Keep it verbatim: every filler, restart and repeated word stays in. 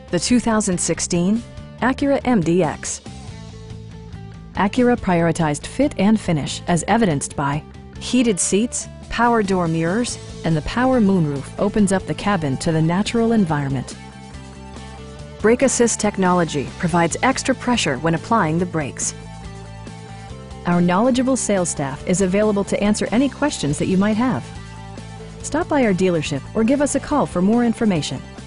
the two thousand sixteen Acura M D X. Acura prioritized fit and finish as evidenced by heated seats, power door mirrors, and the power moonroof opens up the cabin to the natural environment. Brake Assist technology provides extra pressure when applying the brakes. Our knowledgeable sales staff is available to answer any questions that you might have. Stop by our dealership or give us a call for more information.